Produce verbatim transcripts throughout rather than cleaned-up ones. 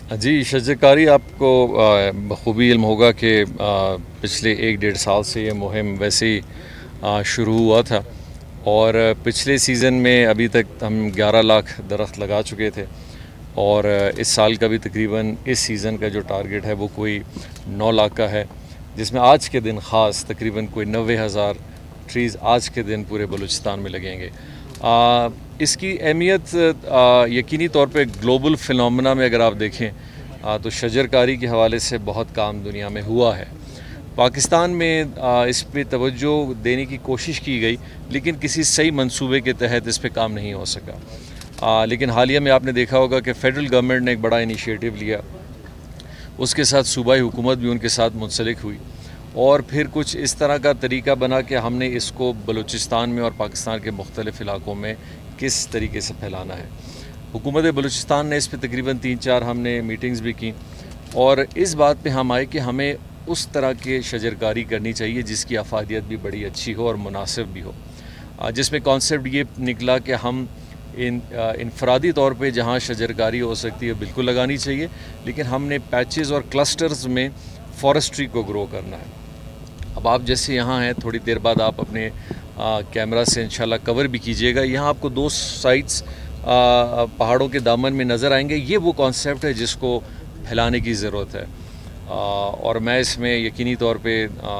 جی شجرکاری آپ کو بخوبی علم ہوگا کہ پچھلے ایک ڈیڑھ سال سے یہ مہم ویسے ہی شروع ہوا تھا، اور پچھلے سیزن میں ابھی تک ہم گیارہ لاکھ درخت لگا چکے تھے، اور اس سال کا بھی تقریباً اس سیزن کا جو ٹارگٹ ہے وہ کوئی نو لاکھ کا ہے، جس میں آج کے دن خاص تقریباً کوئی نوے ہزار ٹریز آج کے دن پورے بلوچستان میں لگیں گے۔ آ, اس کی اہمیت آ, یقینی طور پہ گلوبل فنومنا میں اگر آپ دیکھیں آ, تو شجرکاری کے حوالے سے بہت کام دنیا میں ہوا ہے۔ پاکستان میں آ, اس پہ توجہ دینے کی کوشش کی گئی، لیکن کسی صحیح منصوبے کے تحت اس پہ کام نہیں ہو سکا۔ آ, لیکن حالیہ میں آپ نے دیکھا ہوگا کہ فیڈرل گورنمنٹ نے ایک بڑا انیشیٹو لیا، اس کے ساتھ صوبائی حکومت بھی ان کے ساتھ منسلک ہوئی، اور پھر کچھ اس طرح کا طریقہ بنا کہ ہم نے اس کو بلوچستان میں اور پاکستان کے مختلف علاقوں میں کس طریقے سے پھیلانا ہے۔ حکومت بلوچستان نے اس پہ تقریباً تین چار ہم نے میٹنگز بھی کی، اور اس بات پہ ہم آئے کہ ہمیں اس طرح کے شجرکاری کرنی چاہیے جس کی افادیت بھی بڑی اچھی ہو اور مناسب بھی ہو، جس میں کانسیپٹ یہ نکلا کہ ہم ان انفرادی طور پہ جہاں شجرکاری ہو سکتی ہے بالکل لگانی چاہیے، لیکن ہم نے پیچز اور کلسٹرز میں فارسٹری کو گرو کرنا ہے۔ اب آپ جیسے یہاں ہیں، تھوڑی دیر بعد آپ اپنے کیمرہ سے انشاءاللہ کور بھی کیجئے گا، یہاں آپ کو دو سائٹس پہاڑوں کے دامن میں نظر آئیں گے۔ یہ وہ کانسیپٹ ہے جس کو پھیلانے کی ضرورت ہے، اور میں اس میں یقینی طور پہ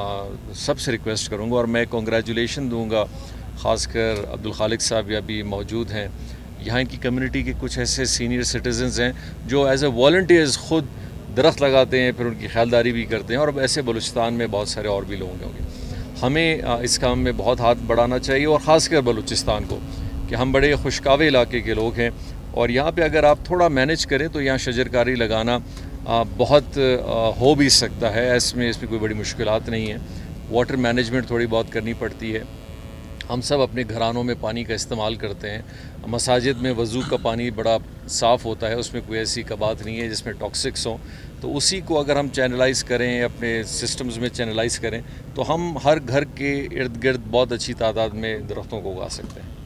سب سے ریکویسٹ کروں گا، اور میں کنگریچولیشن دوں گا، خاص کر عبدالخالق صاحب یہ بھی موجود ہیں، یہاں کی کمیونٹی کے کچھ ایسے سینئر سٹیزنز ہیں جو ایز اے والنٹیئرز خود درخت لگاتے ہیں، پھر ان کی خیالداری بھی کرتے ہیں، اور ایسے بلوچستان میں بہت سارے اور بھی لوگ ہوں گے۔ ہمیں اس کام میں بہت ہاتھ بڑھانا چاہیے، اور خاص کر بلوچستان کو، کہ ہم بڑے خوشکاوے علاقے کے لوگ ہیں، اور یہاں پہ اگر آپ تھوڑا مینیج کریں تو یہاں شجرکاری لگانا بہت ہو بھی سکتا ہے، اس میں اس میں کوئی بڑی مشکلات نہیں ہیں۔ واٹر مینجمنٹ تھوڑی بہت کرنی پڑتی ہے۔ ہم سب اپنے گھرانوں میں پانی کا استعمال کرتے ہیں، مساجد میں وضو کا پانی بڑا صاف ہوتا ہے، اس میں کوئی ایسی کبات نہیں ہے جس میں ٹاکسکس ہوں، تو اسی کو اگر ہم چینلائز کریں، اپنے سسٹمز میں چینلائز کریں، تو ہم ہر گھر کے ارد گرد بہت اچھی تعداد میں درختوں کو اگا سکتے ہیں۔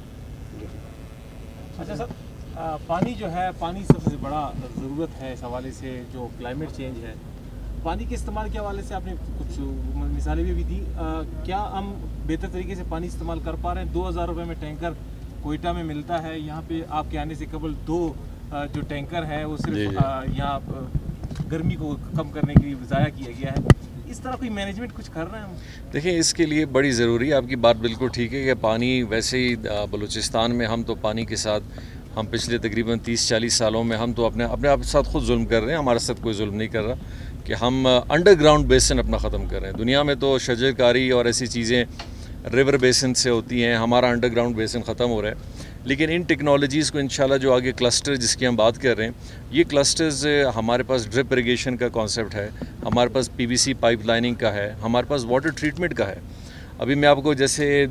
اچھا سر، پانی جو ہے، پانی سب سے بڑا ضرورت ہے اس حوالے سے، جو کلائمیٹ چینج ہے، پانی کے استعمال کے حوالے سے آپ نے کچھ مثالیں بھی دی، کیا ہم بہتر طریقے سے پانی استعمال کر پا رہے ہیں؟ دو ہزار روپے میں ٹینکر کوئٹہ میں ملتا ہے، یہاں پہ آپ کے آنے سے قبل دو جو ٹینکر ہے وہ صرف یہاں گرمی کو کم کرنے کے لیے ضائع کیا گیا ہے۔ اس طرح کوئی مینجمنٹ کچھ کر رہے ہیں ہم؟ دیکھیں، اس کے لیے بڑی ضروری ہے، آپ کی بات بالکل ٹھیک ہے کہ پانی ویسے ہی بلوچستان میں ہم تو پانی کے ساتھ ہم پچھلے تقریباً تیس چالیس سالوں میں ہم تو اپنے اپنے آپ ساتھ خود ظلم کر رہے ہیں، ہمارے ساتھ کوئی ظلم نہیں کر رہا، کہ ہم انڈر گراؤنڈ بیسن اپنا ختم کر رہے ہیں۔ دنیا میں تو شجرکاری اور ایسی چیزیں ریور بیسن سے ہوتی ہیں، ہمارا انڈر گراؤنڈ بیسن ختم ہو رہا ہے، لیکن ان ٹیکنالوجیز کو انشاءاللہ جو آگے کلسٹر جس کی ہم بات کر رہے ہیں، یہ کلسٹرز ہمارے پاس ڈرپ اریگیشن کا کانسیپٹ ہے، ہمارے پاس پی وی سی پائپ لائننگ کا ہے، ہمارے پاس واٹر ٹریٹمنٹ کا ہے۔ ابھی میں آپ کو جیسے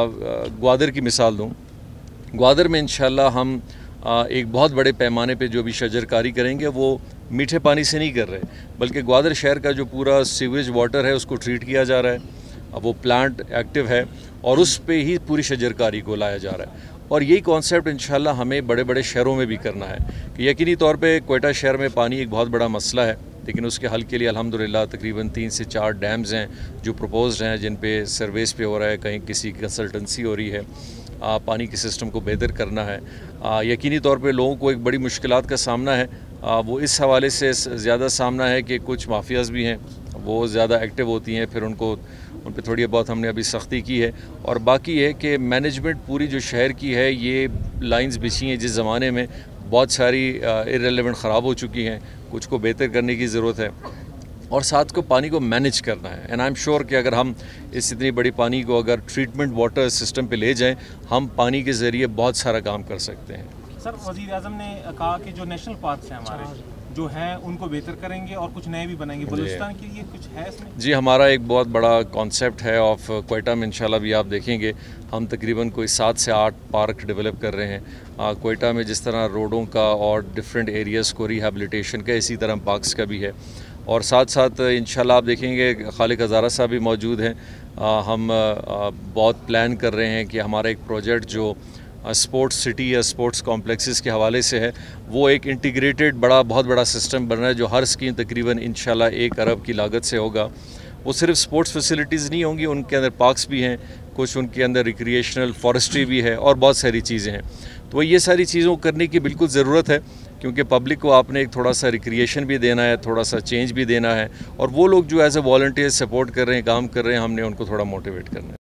گوادر کی مثال دوں، گوادر میں انشاءاللہ ہم ایک بہت بڑے پیمانے پہ جو بھی شجرکاری کریں گے وہ میٹھے پانی سے نہیں کر رہے، بلکہ گوادر شہر کا جو پورا سیویج واٹر ہے اس کو ٹریٹ کیا جا رہا ہے، اب وہ پلانٹ ایکٹیو ہے، اور اس پہ ہی پوری شجرکاری کو لایا جا رہا ہے، اور یہی کانسیپٹ انشاءاللہ ہمیں بڑے بڑے شہروں میں بھی کرنا ہے، کہ یقینی طور پہ کوئٹہ شہر میں پانی ایک بہت بڑا مسئلہ ہے، لیکن اس کے حل کے لیے الحمدللہ تقریباً تین سے چار ڈیمز ہیں جو پروپوزڈ ہیں، جن پہ سرویس پہ ہو رہا ہے، کہیں کسی کنسلٹنسی ہو رہی ہے، پانی کے سسٹم کو بہتر کرنا ہے۔ یقینی طور پہ لوگوں کو ایک بڑی مشکلات کا سامنا ہے، وہ اس حوالے سے زیادہ سامنا ہے کہ کچھ مافیاز بھی ہیں، وہ زیادہ ایکٹیو ہوتی ہیں، پھر ان کو ان پہ تھوڑی بہت ہم نے ابھی سختی کی ہے، اور باقی ہے کہ مینجمنٹ پوری جو شہر کی ہے، یہ لائنز بچھی ہیں جس زمانے میں بہت ساری ارریلیونٹ خراب ہو چکی ہیں، کچھ کو بہتر کرنے کی ضرورت ہے، اور ساتھ کو پانی کو مینیج کرنا ہے۔ اینڈ آئی ایم شیور کہ اگر ہم اس اتنی بڑی پانی کو اگر ٹریٹمنٹ واٹر سسٹم پہ لے جائیں، ہم پانی کے ذریعے بہت سارا کام کر سکتے ہیں۔ سر، وزیر اعظم نے کہا کہ جو نیشنل پارکس ہیں ہمارے جو ہیں ان کو بہتر کریں گے اور کچھ نئے بھی بنائیں گے، بلوچستان کے لیے کچھ ہے اس میں؟ جی، ہمارا ایک بہت بڑا کانسیپٹ ہے آف کوئٹہ میں، انشاءاللہ بھی آپ دیکھیں گے ہم تقریباً کوئی سات سے آٹھ پارک ڈیولپ کر رہے ہیں کوئٹہ میں، جس طرح روڈوں کا اور ڈفرینٹ ایریاز کو ریہیبلیٹیشن کا، اسی طرح پارکس کا بھی ہے، اور ساتھ ساتھ انشاءاللہ آپ دیکھیں گے خالق ہزارہ صاحب بھی موجود ہیں، ہم بہت پلان کر رہے ہیں کہ ہمارا ایک پروجیکٹ جو स्पोर्ट्स सिटी या स्पोर्ट्स कॉम्प्लेक्सेस के हवाले से है, वो एक इंटीग्रेटेड बड़ा बहुत बड़ा सिस्टम बन रहा है जो हर स्कीम तकरीबन इंशाल्लाह एक अरब की लागत से होगा। वो सिर्फ स्पोर्ट्स फैसिलिटीज़ नहीं होंगी, उनके अंदर पार्क्स भी हैं, कुछ उनके अंदर रिक्रिएशनल फॉरेस्ट्री भी है और बहुत सारी चीज़ें हैं। तो ये सारी चीज़ों को करने की बिल्कुल ज़रूरत है, क्योंकि पब्लिक को आपने एक थोड़ा सा रिक्रिएशन भी देना है, थोड़ा सा चेंज भी देना है, और वो लोग जो एज ए वॉलंटियर सपोर्ट कर रहे हैं, काम कर रहे हैं, हमने उनको थोड़ा मोटिवेट करना है।